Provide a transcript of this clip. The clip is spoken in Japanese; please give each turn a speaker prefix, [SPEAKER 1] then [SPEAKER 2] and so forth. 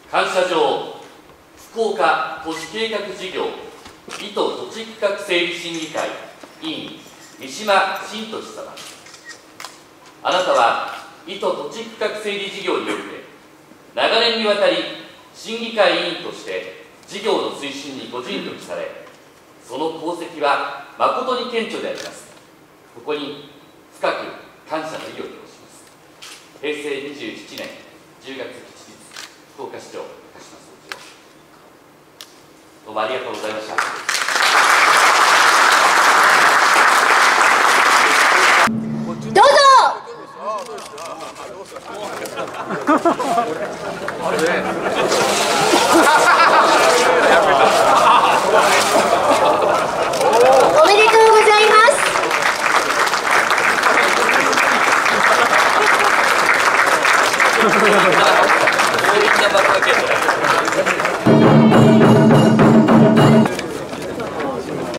[SPEAKER 1] 感謝状福岡都市計画事業伊都土地区画整理審議会委員三島真俊様、あなたは伊都土地区画整理事業によって長年にわたり審議会委員として事業の推進にご尽力され、その功績は誠に顕著であります。ここに深く感謝の意を表します。平成27年10月吉日、福岡市長鹿島総一郎、どうもありがとうございました。
[SPEAKER 2] どうぞ。おめでとうございます。
[SPEAKER 1] 強烈な幕開け。